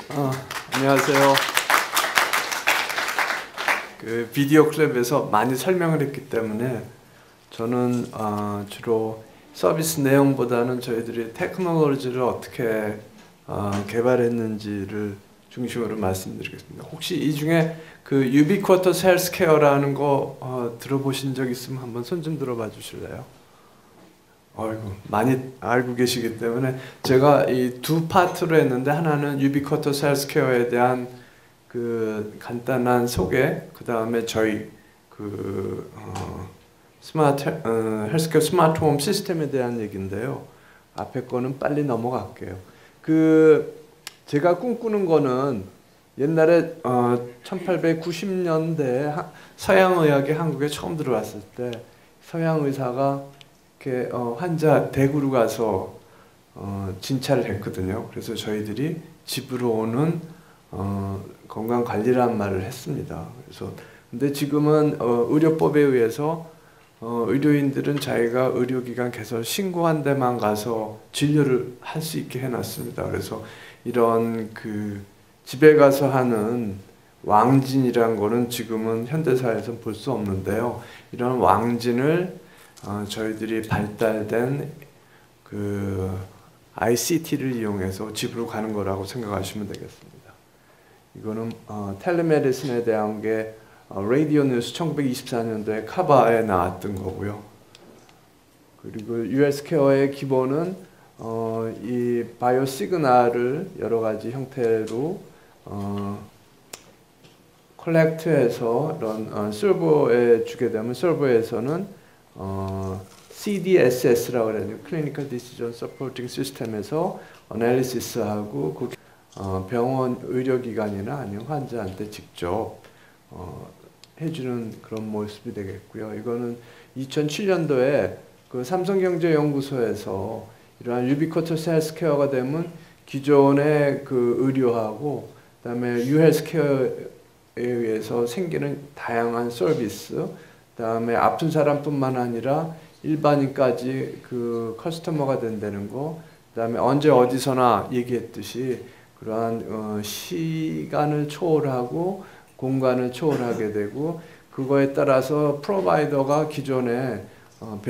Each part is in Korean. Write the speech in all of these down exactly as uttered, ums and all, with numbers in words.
어, 안녕하세요. 그 비디오 클랩에서 많이 설명을 했기 때문에 저는 어, 주로 서비스 내용보다는 저희들이 테크놀로지를 어떻게 어, 개발했는지를 중심으로 말씀드리겠습니다. 혹시 이 중에 그 유비쿼터스 헬스케어라는 거 어, 들어보신 적 있으면 한번 손 좀 들어봐 주실래요? 어이구, 많이 알고 계시기 때문에 제가 이 두 파트로 했는데, 하나는 유비쿼터스 헬스케어에 대한 그 간단한 소개, 그 다음에 저희 그 어, 스마트 어, 헬스케어 스마트 홈 시스템에 대한 얘기인데요. 앞에 거는 빨리 넘어갈게요. 그 제가 꿈꾸는 거는 옛날에 어, 천팔백구십 년대 서양 의학이 한국에 처음 들어왔을 때 서양 의사가 이렇게 어, 환자 댁으로 가서 어, 진찰을 했거든요. 그래서 저희들이 집으로 오는 어, 건강 관리란 말을 했습니다. 그래서 근데 지금은 어, 의료법에 의해서 어, 의료인들은 자기가 의료기관 개설 신고한 데만 가서 진료를 할 수 있게 해놨습니다. 그래서 이런 그 집에 가서 하는 왕진이란 거는 지금은 현대사에서 볼 수 없는데요. 이런 왕진을 어, 저희들이 발달된 그 아이씨티를 이용해서 집으로 가는 거라고 생각하시면 되겠습니다. 이거는 어, 텔레메디슨에 대한 게 어, 라디오 뉴스 천구백이십사 년도에 카바에 나왔던 거고요. 그리고 유에스케어의 기본은 어, 이 바이오 시그널을 여러 가지 형태로 어, 컬렉트해서 이런 어, 서버에 주게 되면 서버에서는 어, 씨디에스에스라고 해요. Clinical Decision Supporting System에서 어널리시스하고 그 어, 병원 의료기관이나 아니면 환자한테 직접 어, 해주는 그런 모습이 되겠고요. 이거는 이천칠 년도에 그 삼성경제연구소에서 이러한 유비쿼터스 헬스케어가 되면 기존의 그 의료하고 그다음에 유헬스케어에 의해서 생기는 다양한 서비스, 그다음에 아픈 사람뿐만 아니라 일반인까지 그 커스터머가 된다는 거, 그다음에 언제 어디서나 얘기했듯이 그러한 어, 시간을 초월하고 공간을 초월하게 되고, 그거에 따라서 프로바이더가 기존의 어,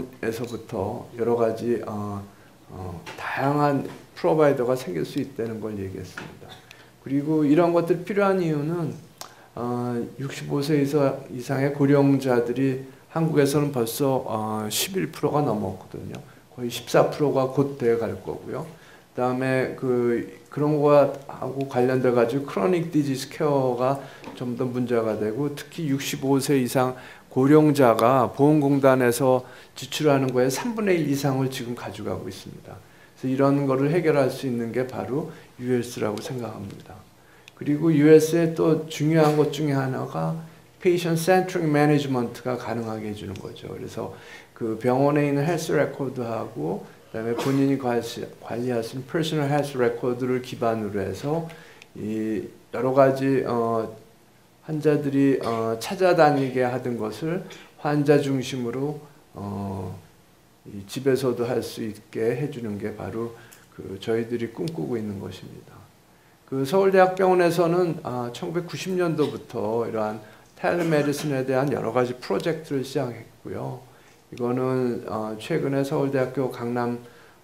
병원에서부터 여러 가지 어, 어, 다양한 프로바이더가 생길 수 있다는 걸 얘기했습니다. 그리고 이런 것들이 필요한 이유는 어, 육십오 세 이상의 고령자들이 한국에서는 벌써 어, 십일 퍼센트가 넘었거든요. 거의 십사 퍼센트가 곧 되어 갈 거고요. 그 다음에 그, 그런 거하고 관련돼 가지고 크로닉 디지즈 케어가 좀 더 문제가 되고, 특히 육십오 세 이상 고령자가 보험공단에서 지출하는 거에 삼분의 일 이상을 지금 가져가고 있습니다. 그래서 이런 거를 해결할 수 있는 게 바로 유엘스라고 생각합니다. 그리고 유엘스의 또 중요한 것 중에 하나가 Patient Centric Management가 가능하게 해주는 거죠. 그래서 그 병원에 있는 헬스 레코드하고 그다음에 본인이 관리하신 퍼스널 헬스 레코드를 기반으로 해서 이 여러 가지 어 환자들이 어 찾아다니게 하던 것을 환자 중심으로 어 이 집에서도 할 수 있게 해주는 게 바로 그 저희들이 꿈꾸고 있는 것입니다. 그 서울대학병원에서는 아, 천구백구십 년도부터 이러한 텔레메디슨에 대한 여러 가지 프로젝트를 시작했고요. 이거는 어, 최근에 서울대학교 강남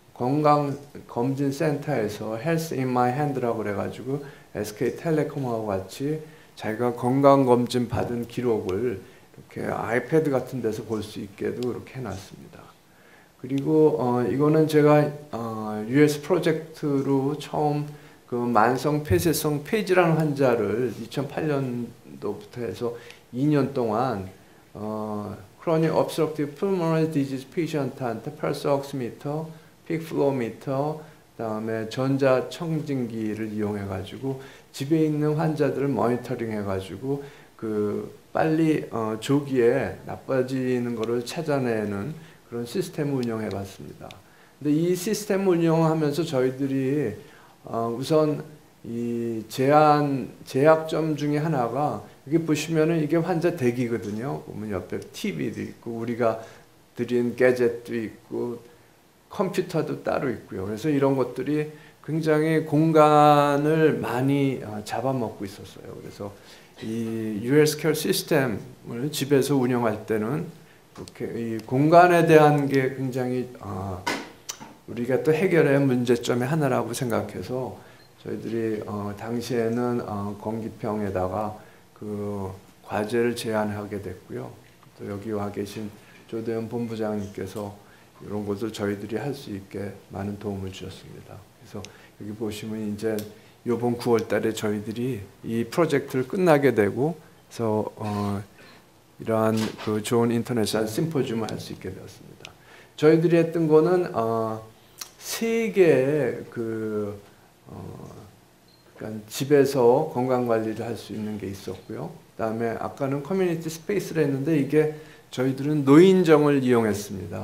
건강검진센터에서 Health in my hand라고 그래가지고 에스케이텔레콤하고 같이 자기가 건강검진 받은 기록을 이렇게 아이패드 같은 데서 볼 수 있게도 이렇게 해놨습니다. 그리고 어, 이거는 제가 어, 유에스 프로젝트로 처음 그 만성 폐쇄성 폐질환 환자를 이천팔 년도부터 해서 이 년 동안 어, Chronic Obstructive Pulmonary Disease patient한테 펄스 옥시미터, 픽 플로미터, 그다음에 전자청진기를 이용해 가지고 집에 있는 환자들을 모니터링 해 가지고 그 빨리 어, 조기에 나빠지는 것을 찾아내는 그런 시스템을 운영해 봤습니다. 근데 이 시스템을 운영하면서 저희들이 어, 우선 이 제한 제약점 중에 하나가, 여기 보시면은 이게 환자 댁이거든요. 보면 옆에 티비도 있고 우리가 드린 게젯도 있고 컴퓨터도 따로 있고요. 그래서 이런 것들이 굉장히 공간을 많이 어, 잡아먹고 있었어요. 그래서 이 유에스케어 시스템을 집에서 운영할 때는 이렇게 이 공간에 대한 게 굉장히 어, 우리가 또 해결해야 문제점의 하나라고 생각해서 저희들이 어, 당시에는 어, 건기평에다가 그 과제를 제안하게 됐고요. 또 여기 와 계신 조대현 본부장님께서 이런 것을 저희들이 할 수 있게 많은 도움을 주셨습니다. 그래서 여기 보시면 이제 이번 구월 달에 저희들이 이 프로젝트를 끝나게 되고, 그래서 어, 이러한 그 좋은 인터내셔널 심포지움을 할 수 있게 되었습니다. 저희들이 했던 거는 어, 세 개의 그 어, 그러니까 집에서 건강 관리를 할 수 있는 게 있었고요. 그다음에 아까는 커뮤니티 스페이스를 했는데 이게 저희들은 노인정을 이용했습니다.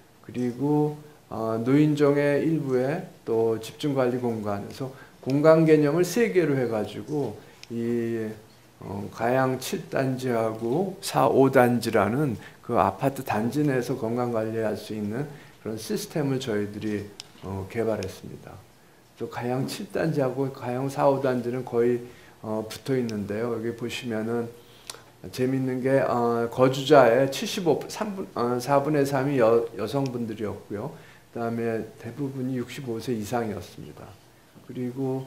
그리고 어, 노인정의 일부에 또 집중관리 공간에서 공간 개념을 세 개로 해가지고 이 어, 가양 칠 단지하고 사, 오 단지라는 그 아파트 단지 내에서 건강 관리할 수 있는 그런 시스템을 저희들이 어, 개발했습니다. 또 가양 칠 단지하고 가양 사, 오 단지는 거의 어, 붙어 있는데요. 여기 보시면은 재밌는 게 어, 거주자의 칠십오, 삼분, 어, 사분의 삼이 여, 여성분들이었고요. 그 다음에 대부분이 육십오 세 이상이었습니다. 그리고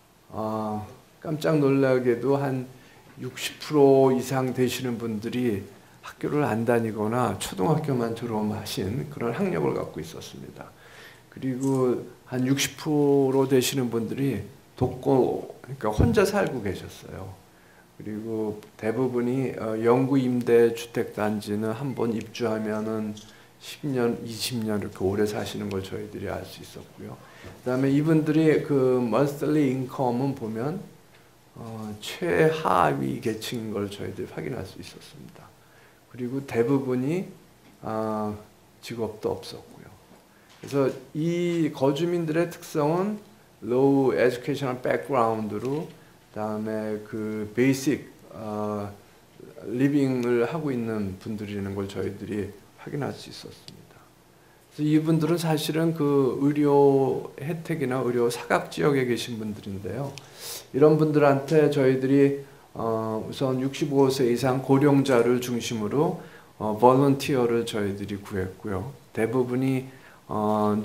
어, 깜짝 놀라게도 한 육십 퍼센트 이상 되시는 분들이 학교를 안 다니거나 초등학교만 졸업하신 그런 학력을 갖고 있었습니다. 그리고 한 육십 퍼센트 되시는 분들이 독거, 그러니까 혼자 살고 계셨어요. 그리고 대부분이 영구 임대 주택단지는 한번 입주하면은 십 년, 이십 년 이렇게 오래 사시는 걸 저희들이 알 수 있었고요. 그 다음에 이분들이 그 monthly income은 보면 어, 최하위 계층인 걸 저희들이 확인할 수 있었습니다. 그리고 대부분이 어, 직업도 없었고요. 그래서 이 거주민들의 특성은 low educational background로 그다음에 그 베이직 어, 리빙을 하고 있는 분들이라는 걸 저희들이 확인할 수 있었습니다. 그래서 이분들은 사실은 그 의료 혜택이나 의료 사각 지역에 계신 분들인데요. 이런 분들한테 저희들이 어, 우선 육십오 세 이상 고령자를 중심으로 어, 볼런티어를 저희들이 구했고요. 대부분이 어,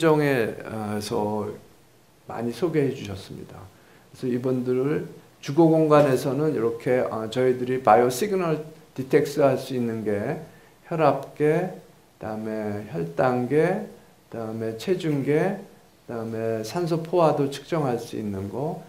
노인정에서 많이 소개해 주셨습니다. 그래서 이분들을 주거 공간에서는 이렇게 어, 저희들이 바이오 시그널 디텍스 할 수 있는 게 혈압계, 그다음에 혈당계, 그다음에 체중계, 그다음에 산소 포화도 측정할 수 있는 거,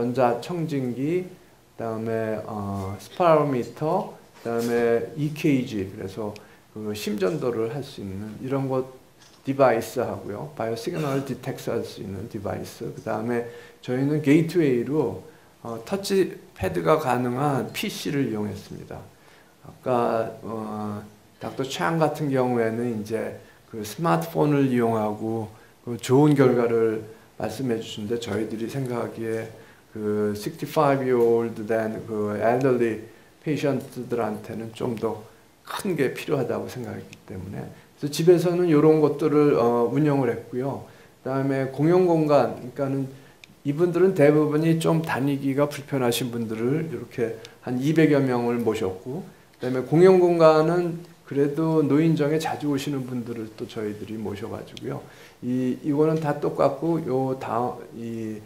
전자청진기, 그다음에 어, 스파이로미터, 그다음에 이케이지, 그래서 그 심전도를 할 수 있는 이런 것 디바이스 하고요. 바이오 시그널 디텍스 할 수 있는 디바이스. 그다음에 저희는 게이트웨이로 어, 터치 패드가 가능한 피시를 이용했습니다. 아까 어, 닥터 창 같은 경우에는 이제 그 스마트폰을 이용하고 그 좋은 결과를 말씀해 주시는데 저희들이 생각하기에 그 육십오 year old 된 그 elderly patient들한테는 좀 더 큰 게 필요하다고 생각했기 때문에 그래서 집에서는 이런 것들을 어, 운영을 했고요. 그다음에 공용 공간, 그러니까는 이분들은 대부분이 좀 다니기가 불편하신 분들을 이렇게 한 이백여 명을 모셨고, 그다음에 공용 공간은 그래도 노인정에 자주 오시는 분들을 또 저희들이 모셔가지고요. 이 이거는 다 똑같고 요 다 이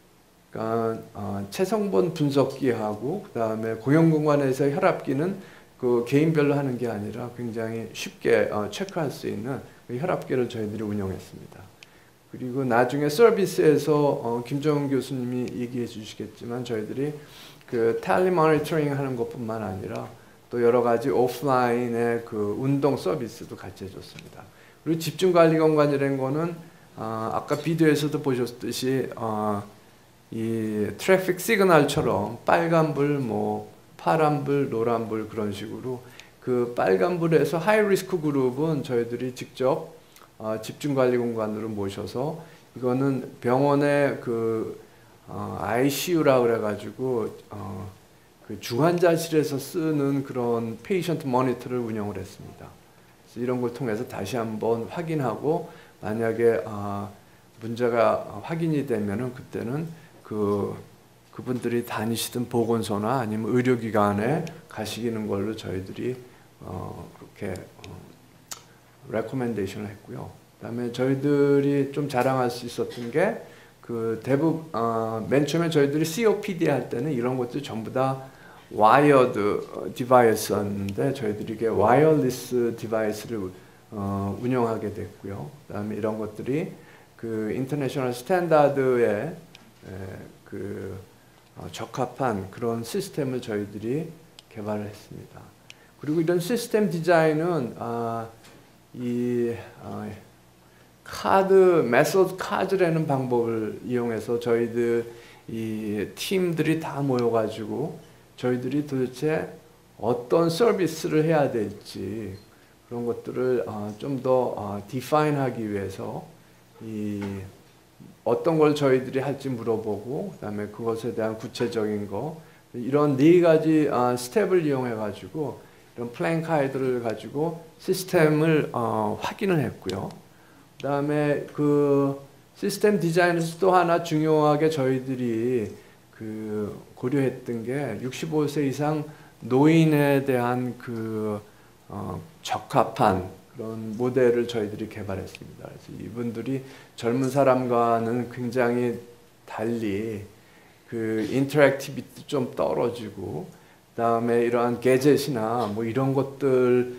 그러니까 어, 체성분 분석기하고 그다음에 공용 공간에서 혈압기는 그 개인별로 하는 게 아니라 굉장히 쉽게 어, 체크할 수 있는 그 혈압계를 저희들이 운영했습니다. 그리고 나중에 서비스에서 어, 김정은 교수님이 얘기해 주시겠지만 저희들이 그 텔리 모니터링 하는 것뿐만 아니라 또 여러 가지 오프라인의 그 운동 서비스도 같이 해줬습니다. 그리고 집중관리 공간이라는 거는 어, 아까 비디오에서도 보셨듯이 어, 이 트래픽 시그널처럼 빨간불, 뭐 파란불, 노란불 그런 식으로 그 빨간불에서 하이리스크 그룹은 저희들이 직접 어, 집중관리 공간으로 모셔서 이거는 병원의 그 어, 아이씨유라 그래가지고 어, 그 중환자실에서 쓰는 그런 페이션트 모니터를 운영을 했습니다. 그래서 이런 걸 통해서 다시 한번 확인하고 만약에 어, 문제가 확인이 되면은 그때는 그 그분들이 다니시던 보건소나 아니면 의료기관에 가시는 걸로 저희들이 어, 그렇게 어, 레코멘데이션을 했고요. 그다음에 저희들이 좀 자랑할 수 있었던 게 그 대부분 어, 맨 처음에 저희들이 씨오피디 할 때는 이런 것들 전부 다 와이어드 디바이스였는데 저희들이 이게 와이어리스 디바이스를 어, 운영하게 됐고요. 그다음에 이런 것들이 그 인터내셔널 스탠다드에 에, 그 어, 적합한 그런 시스템을 저희들이 개발을 했습니다. 그리고 이런 시스템 디자인은 아, 이 아, 카드 메소드 카드라는 방법을 이용해서 저희들 이 팀들이 다 모여가지고 저희들이 도대체 어떤 서비스를 해야 될지 그런 것들을 어, 좀 더 어, 디파인하기 위해서 이 어떤 걸 저희들이 할지 물어보고 그다음에 그것에 대한 구체적인 거 이런 네 가지 어, 스텝을 이용해 가지고 이런 플랜 카드를 가지고 시스템을 어, 확인을 했고요. 그다음에 그 시스템 디자인에서 또 하나 중요하게 저희들이 그 고려했던 게 육십오 세 이상 노인에 대한 그 어, 적합한 그런 모델을 저희들이 개발했습니다. 그래서 이분들이 젊은 사람과는 굉장히 달리 그 인터랙티비티 좀 떨어지고 그다음에 이러한 게젯이나 뭐 이런 것들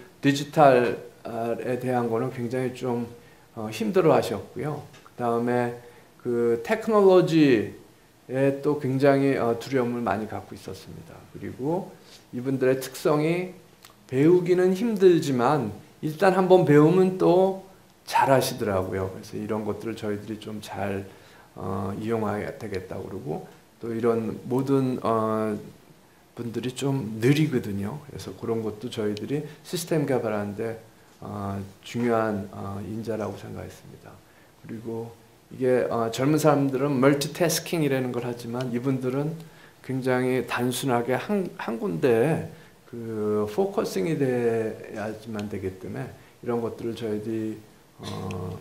디지털에 대한 거는 굉장히 좀 어, 힘들어 하셨고요. 그다음에 그 테크놀로지에 또 굉장히 어, 두려움을 많이 갖고 있었습니다. 그리고 이분들의 특성이 배우기는 힘들지만 일단 한번 배우면 또 잘하시더라고요. 그래서 이런 것들을 저희들이 좀 잘 어, 이용해야 되겠다고 그러고 또 이런 모든 어, 분들이 좀 느리거든요. 그래서 그런 것도 저희들이 시스템 개발하는데 어, 중요한 어, 인자라고 생각했습니다. 그리고 이게 어, 젊은 사람들은 멀티태스킹이라는 걸 하지만 이분들은 굉장히 단순하게 한, 한 군데에 그 포커싱이 돼야지만 되기 때문에 이런 것들을 저희들이 어,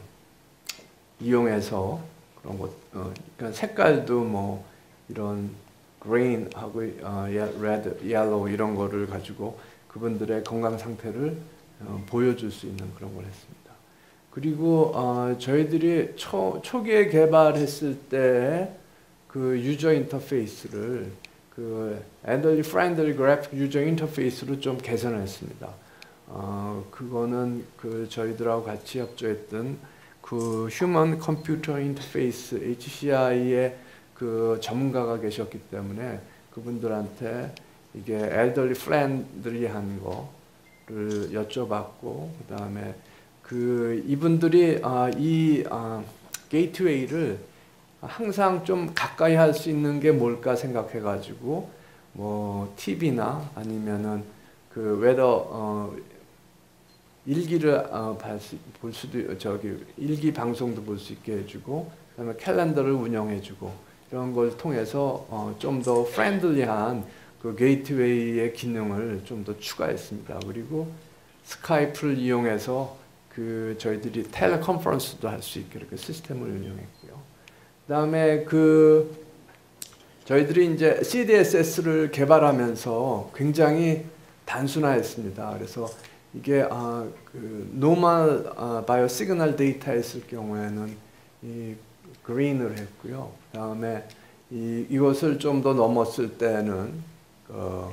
이용해서 그런 것, 어, 그러니까 색깔도 뭐 이런 green하고 어, red, yellow 이런 거를 가지고 그분들의 건강 상태를 어, 보여줄 수 있는 그런 걸 했습니다. 그리고 어, 저희들이 초, 초기에 개발했을 때 그 유저 인터페이스를 그 elderly friendly graphic 유저 인터페이스로 좀 개선했습니다. 어, 그거는 그 저희들하고 같이 협조했던 그 휴먼 컴퓨터 인터페이스 에이치씨아이의 그 전문가가 계셨기 때문에 그분들한테 이게 elderly friendly한 거를 여쭤봤고 그 다음에 그 이분들이 아, 이 아, 게이트웨이를 항상 좀 가까이 할 수 있는 게 뭘까 생각해 가지고 뭐 티비나 아니면은 그 웨더 어, 일기를 어, 볼 수도 저기 일기 방송도 볼 수 있게 해주고 그다음에 캘린더를 운영해주고 이런 걸 통해서 어, 좀 더 프렌들리한 그 게이트웨이의 기능을 좀 더 추가했습니다. 그리고 스카이프를 이용해서 그 저희들이 텔레컨퍼런스도 할 수 있게 이렇게 시스템을 운영했고요. 그다음에 그 저희들이 이제 씨디에스에스를 개발하면서 굉장히 단순화했습니다. 그래서 이게 아, 그 노멀 아, 바이오 시그널 데이터에 있을 경우에는 이 그린을 했고요. 그다음에 이 이것을 좀 더 넘었을 때는 어,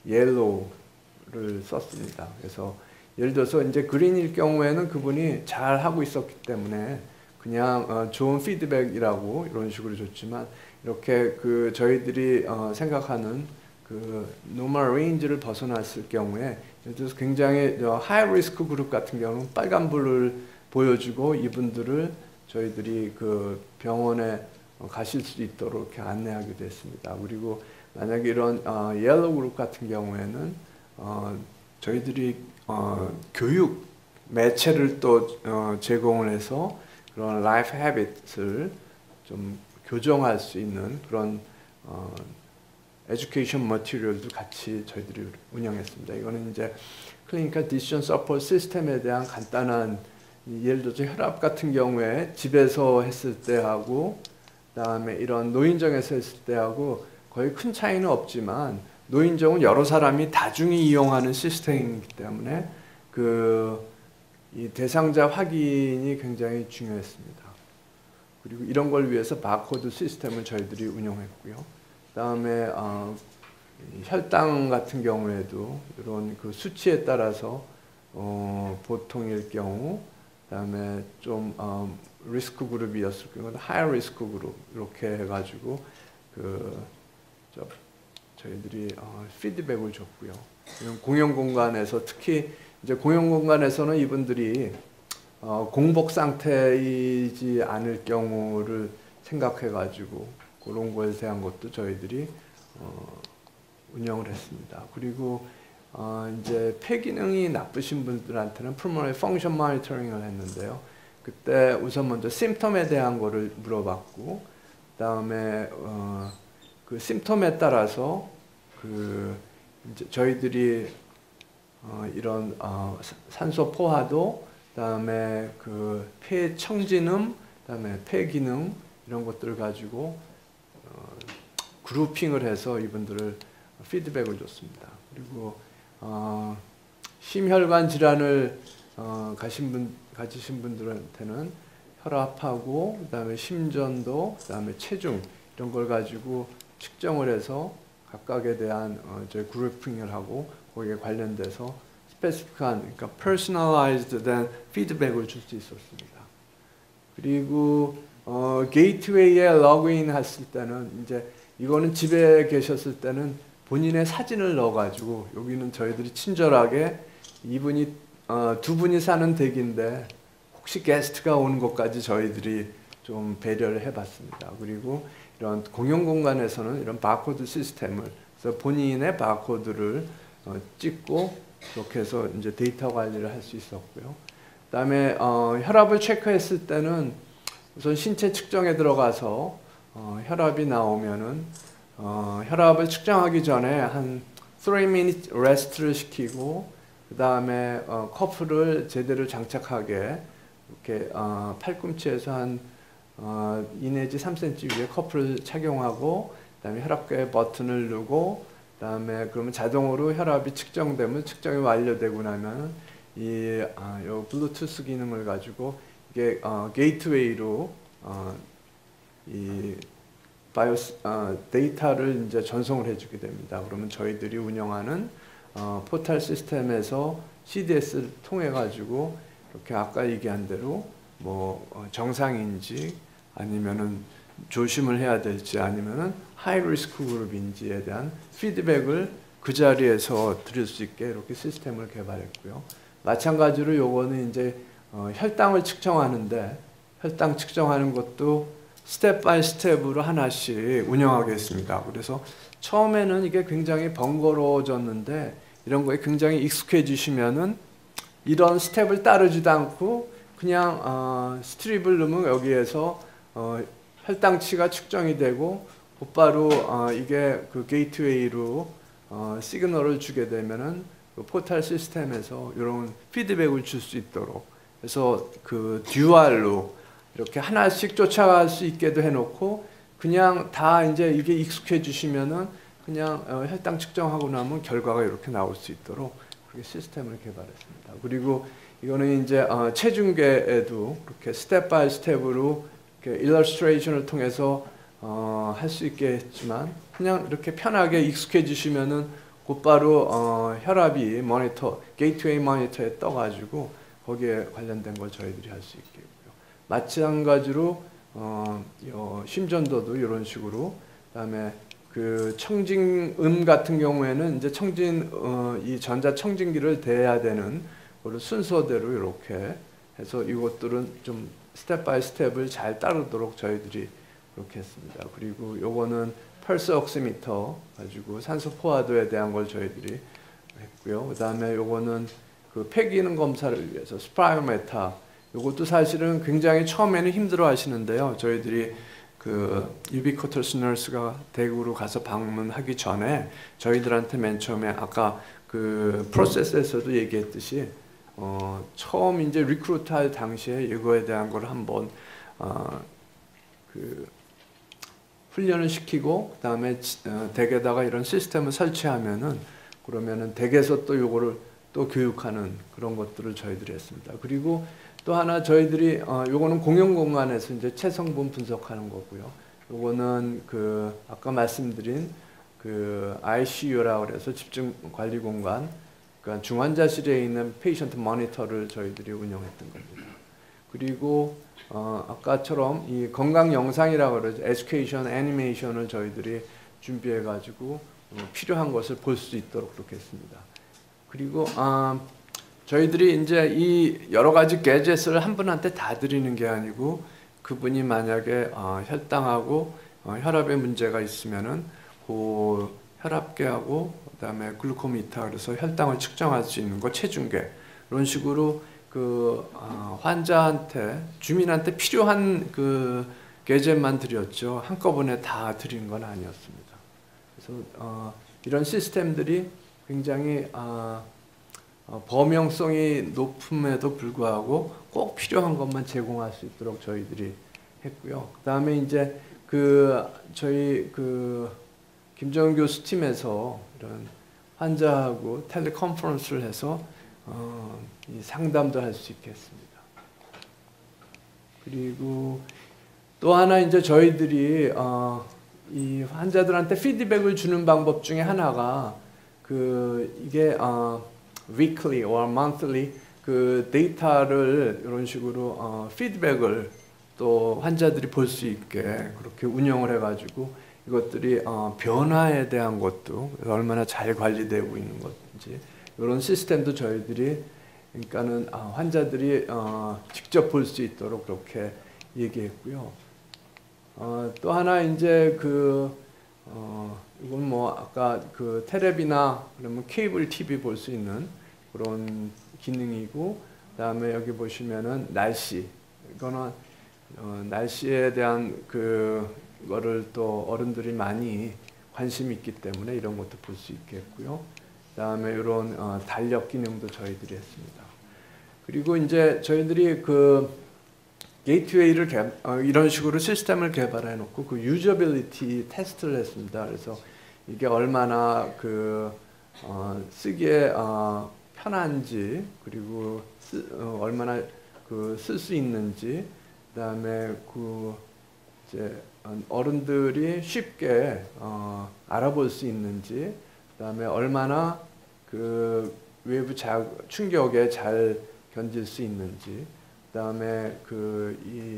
옐로우를 썼습니다. 그래서 예를 들어서 이제 그린일 경우에는 그분이 잘 하고 있었기 때문에 그냥 어, 좋은 피드백이라고 이런 식으로 줬지만 이렇게 그 저희들이 어, 생각하는 그 노멀 레인지를 벗어났을 경우에 예를 들어서 굉장히 하이 리스크 그룹 같은 경우는 빨간불을 보여주고 이분들을 저희들이 그 병원에 어, 가실 수 있도록 이렇게 안내하기도 했습니다. 그리고 만약에 이런 어, 옐로우 그룹 같은 경우에는 어, 저희들이 어, 교육 매체를 또 어, 제공을 해서 그런 라이프 헤빗을 좀 교정할 수 있는 그런 어, 에듀케이션 머티리얼도 같이 저희들이 운영했습니다. 이거는 이제 클리니컬 디시전 서포트 시스템에 대한 간단한 예를 들어서 혈압 같은 경우에 집에서 했을 때하고 그다음에 이런 노인정에서 했을 때하고 거의 큰 차이는 없지만 노인정은 여러 사람이 다중이 이용하는 시스템이기 때문에 그 이 대상자 확인이 굉장히 중요했습니다. 그리고 이런 걸 위해서 바코드 시스템을 저희들이 운영했고요. 그다음에 어, 혈당 같은 경우에도 이런 그 수치에 따라서 어, 보통일 경우, 그다음에 좀 어, 리스크 그룹이었을 경우는 하이 리스크 그룹 이렇게 해가지고 그 저, 저희들이 어, 피드백을 줬고요. 공용 공간에서 특히 이제 공용 공간에서는 이분들이 어, 공복 상태이지 않을 경우를 생각해가지고 그런 거에 대한 것도 저희들이 어, 운영을 했습니다. 그리고 어, 이제 폐기능이 나쁘신 분들한테는 pulmonary function monitoring을 했는데요. 그때 우선 먼저 심텀에 대한 거를 물어봤고, 그다음에 어, 그 심텀에 따라서 그 이제 저희들이 어, 이런 어, 산소 포화도, 그다음에 그 폐 청진음, 그다음에 폐 기능 이런 것들을 가지고 어, 그룹핑을 해서 이분들을 피드백을 줬습니다. 그리고 어, 심혈관 질환을 어, 가신 분, 가지신 분들한테는 혈압하고 그다음에 심전도, 그다음에 체중 이런 걸 가지고 측정을 해서 각각에 대한 어, 저희 그룹핑을 하고 거기에 관련돼서 스페시픽한, 그러니까 personalized 된 피드백을 줄 수 있었습니다. 그리고 어, 게이트웨이에 로그인 했을 때는 이제 이거는 집에 계셨을 때는 본인의 사진을 넣어가지고 여기는 저희들이 친절하게 이분이 어, 두 분이 사는 댁인데 혹시 게스트가 오는 것까지 저희들이 좀 배려를 해봤습니다. 그리고 이런 공용 공간에서는 이런 바코드 시스템을, 그래서 본인의 바코드를 어, 찍고 그렇게 해서 이제 데이터 관리를 할 수 있었고요. 그다음에 어, 혈압을 체크했을 때는 우선 신체 측정에 들어가서 어, 혈압이 나오면은 어, 혈압을 측정하기 전에 한 삼 minute rest를 시키고 그 다음에 어, 커프를 제대로 장착하게 이렇게 어, 팔꿈치에서 한 어, 이 내지 삼 센티미터 위에 커프를 착용하고 그다음에 혈압계 버튼을 누르고 그다음에 그러면 자동으로 혈압이 측정되면 측정이 완료되고 나면 이 아, 요 블루투스 기능을 가지고 이게 어, 게이트웨이로 어, 이 바이오 어, 데이터를 이제 전송을 해주게 됩니다. 그러면 저희들이 운영하는 어, 포탈 시스템에서 씨디에스를 통해 가지고 이렇게 아까 얘기한 대로 뭐 어, 정상인지 아니면은 조심을 해야 될지 아니면은 하이 리스크 그룹인지에 대한 피드백을 그 자리에서 드릴 수 있게 이렇게 시스템을 개발했고요. 마찬가지로 요거는 이제 어, 혈당을 측정하는데 혈당 측정하는 것도 스텝 바이 스텝으로 하나씩 운영하겠습니다. 그래서 처음에는 이게 굉장히 번거로워졌는데 이런 거에 굉장히 익숙해지시면은 이런 스텝을 따르지도 않고 그냥 어, 스트립을 넣으면 여기에서 어, 혈당치가 측정이 되고 곧바로 어, 이게 그 게이트웨이로 어, 시그널을 주게 되면은 그 포탈 시스템에서 이런 피드백을 줄 수 있도록 그래서 그 듀얼로 이렇게 하나씩 쫓아갈 수 있게도 해놓고 그냥 다 이제 이게 익숙해지시면은 그냥 어, 혈당 측정하고 나면 결과가 이렇게 나올 수 있도록 그렇게 시스템을 개발했습니다. 그리고 이거는 이제 어, 체중계에도 이렇게 스텝 바이 스텝으로 이렇게 일러스트레이션을 통해서 어, 할 수 있게 했지만 그냥 이렇게 편하게 익숙해지시면은 곧바로 어, 혈압이 모니터 게이트웨이 모니터에 떠가지고 거기에 관련된 걸 저희들이 할 수 있게 했고요. 마찬가지로 어, 요 심전도도 이런 식으로 그다음에 그 청진음 같은 경우에는 이제 청진 어, 이 전자 청진기를 대야 되는 그걸 순서대로 이렇게 해서 이것들은 좀 스텝 바이 스텝을 잘 따르도록 저희들이 그렇게 했습니다. 그리고 요거는 펄스 옥시미터 가지고 산소 포화도에 대한 걸 저희들이 했고요. 그 다음에 요거는 그 폐기능 검사를 위해서 스파이오메타 요것도 사실은 굉장히 처음에는 힘들어 하시는데요. 저희들이 그 유비쿼터스 너스가 대구로 가서 방문하기 전에 저희들한테 맨 처음에 아까 그 프로세스에서도 얘기했듯이 어, 처음 이제 리크루트 할 당시에 이거에 대한 걸 한번 어, 그 훈련을 시키고 그다음에 어, 댁에다가 이런 시스템을 설치하면은 그러면은 댁에서 또 요거를 또 교육하는 그런 것들을 저희들이 했습니다. 그리고 또 하나 저희들이 어, 요거는 공용 공간에서 이제 체성분 분석하는 거고요. 요거는 그 아까 말씀드린 그 아이씨유라고 그래서 집중 관리 공간, 그러니까 중환자실에 있는 페이션트 모니터를 저희들이 운영했던 겁니다. 그리고 어, 아까처럼 이 건강 영상이라고 그러죠. 에듀케이션, 애니메이션을 저희들이 준비해 가지고 어, 필요한 것을 볼 수 있도록 그렇게 했습니다. 그리고 어, 저희들이 이제 이 여러 가지 게젯을 한 분한테 다 드리는 게 아니고 그분이 만약에 어, 혈당하고 어, 혈압에 문제가 있으면은 그 혈압계하고 그다음에 글루코미터 그래서 혈당을 측정할 수 있는 거 체중계 이런 식으로 그 어, 환자한테 주민한테 필요한 그 게젯만 드렸죠. 한꺼번에 다 드린 건 아니었습니다. 그래서 어, 이런 시스템들이 굉장히 어, 어, 범용성이 높음에도 불구하고 꼭 필요한 것만 제공할 수 있도록 저희들이 했고요. 그 다음에 이제 그 저희 그 김정은 교수 팀에서 이런 환자하고 텔레컨퍼런스를 해서 어, 이 상담도 할 수 있게 했습니다. 그리고 또 하나 이제 저희들이 어, 이 환자들한테 피드백을 주는 방법 중에 하나가 그 이게 어, weekly or monthly 그 데이터를 이런 식으로 어, 피드백을 또 환자들이 볼 수 있게 그렇게 운영을 해가지고 이것들이 어, 변화에 대한 것도 얼마나 잘 관리되고 있는 건지 이런 시스템도 저희들이 그러니까는 어, 환자들이 어, 직접 볼 수 있도록 그렇게 얘기했고요. 어, 또 하나 이제 그 어, 이건 뭐 아까 그 텔레비나 그러면 케이블 티비 볼 수 있는 그런 기능이고, 그다음에 여기 보시면은 날씨, 이거는 어, 날씨에 대한 그 거를 또 어른들이 많이 관심이 있기 때문에 이런 것도 볼 수 있겠고요. 그다음에 이런 어, 달력 기능도 저희들이 했습니다. 그리고 이제 저희들이 그 게이트웨이를 개, 어, 이런 식으로 시스템을 개발해 놓고 그 유저빌리티 테스트를 했습니다. 그래서 이게 얼마나 그 어, 쓰기에 어, 편한지, 그리고 쓰, 어, 얼마나 그 쓸 수 있는지, 그다음에 그 이제 어른들이 쉽게 어, 알아볼 수 있는지, 그다음에 얼마나 그 외부 자, 충격에 잘 견딜 수 있는지, 그다음에 그 이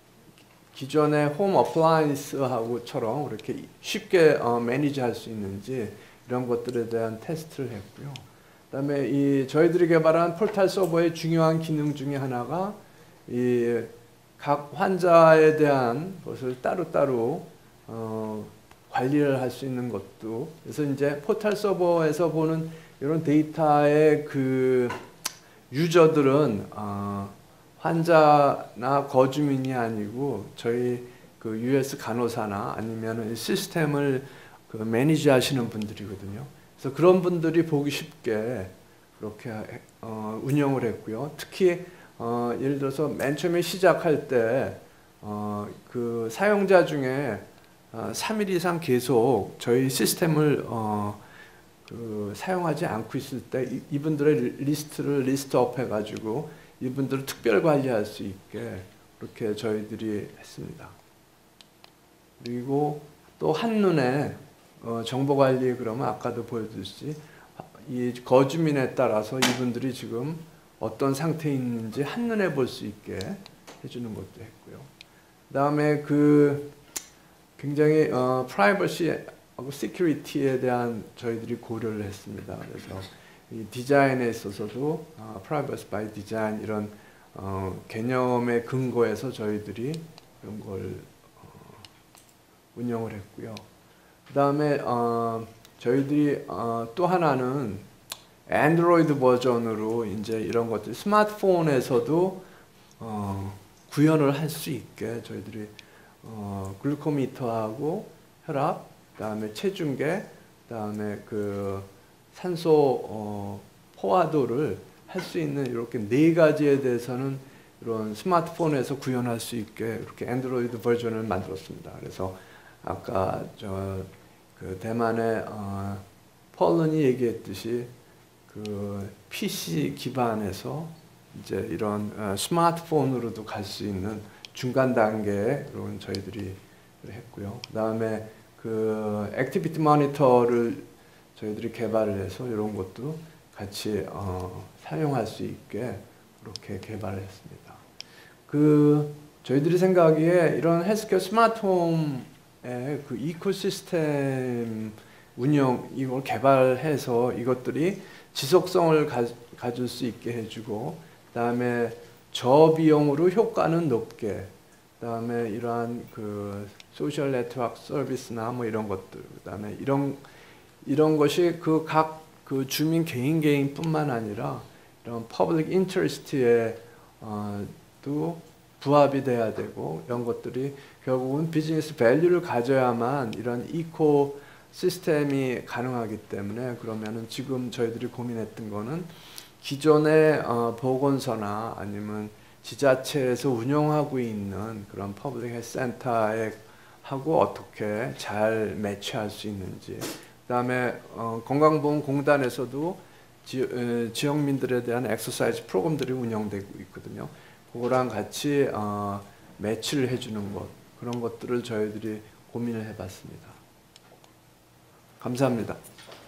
기존의 홈 어플라이언스하고처럼 이렇게 쉽게 어, 매니지할 수 있는지 이런 것들에 대한 테스트를 했고요. 그다음에 이 저희들이 개발한 포탈 서버의 중요한 기능 중에 하나가 이 각 환자에 대한 것을 따로따로 어, 관리를 할 수 있는 것도, 그래서 이제 포탈 서버에서 보는 이런 데이터의 그 유저들은 어, 환자나 거주민이 아니고 저희 그 유에스 간호사나 아니면 시스템을 그 매니지 하시는 분들이거든요. 그래서 그런 분들이 보기 쉽게 그렇게 어, 운영을 했고요. 특히 어, 예를 들어서 맨 처음에 시작할 때 어, 그 사용자 중에 어, 삼 일 이상 계속 저희 시스템을 어, 그 사용하지 않고 있을 때 이, 이분들의 리스트를 리스트업 해가지고 이분들을 특별 관리할 수 있게 그렇게 저희들이 했습니다. 그리고 또 한눈에 어, 정보 관리, 그러면 아까도 보여드렸듯이 이 거주민에 따라서 이분들이 지금 어떤 상태에 있는지 한눈에 볼 수 있게 해주는 것도 했고요. 그 다음에 그 굉장히 어, 프라이버시하고 시큐리티에 대한 저희들이 고려를 했습니다. 그래서 이 디자인에 있어서도 어, 프라이버시 바이 디자인 이런 어, 개념의 근거에서 저희들이 이런 걸 어, 운영을 했고요. 그 다음에 어, 저희들이 어, 또 하나는 안드로이드 버전으로 이제 이런 것들 스마트폰에서도 어, 구현을 할 수 있게 저희들이 어, 글루코미터하고 혈압, 그다음에 체중계, 그다음에 그 산소 어, 포화도를 할 수 있는 이렇게 네 가지에 대해서는 이런 스마트폰에서 구현할 수 있게 이렇게 안드로이드 버전을 만들었습니다. 그래서 아까 저 그 대만의 어, 펄런이 얘기했듯이 그 피씨 기반에서 이제 이런 어, 스마트폰으로도 갈 수 있는 중간 단계에 이런 저희들이 했고요. 그 다음에 그 액티비티 모니터를 저희들이 개발을 해서 이런 것도 같이 어, 사용할 수 있게 그렇게 개발을 했습니다. 그 저희들이 생각하기에 이런 헬스케어 스마트홈의 그 이코시스템 운영 이걸 개발해서 이것들이 지속성을 가, 가질 수 있게 해주고, 그다음에 저비용으로 효과는 높게, 그다음에 이러한 그 소셜 네트워크 서비스나 뭐 이런 것들, 그다음에 이런 이런 것이 그 각 그 주민 개인 개인뿐만 아니라 이런 퍼블릭 인터레스트에 어, 또 부합이 돼야 되고, 이런 것들이 결국은 비즈니스 밸류를 가져야만 이런 이코 시스템이 가능하기 때문에, 그러면은 지금 저희들이 고민했던 거는 기존의 어, 보건소나 아니면 지자체에서 운영하고 있는 그런 퍼블릭 헬스 센터에 하고 어떻게 잘 매치할 수 있는지, 그 다음에 어, 건강보험공단에서도 지, 에, 지역민들에 대한 엑서사이즈 프로그램들이 운영되고 있거든요. 그거랑 같이 어, 매치를 해주는 것, 그런 것들을 저희들이 고민을 해봤습니다. 감사합니다.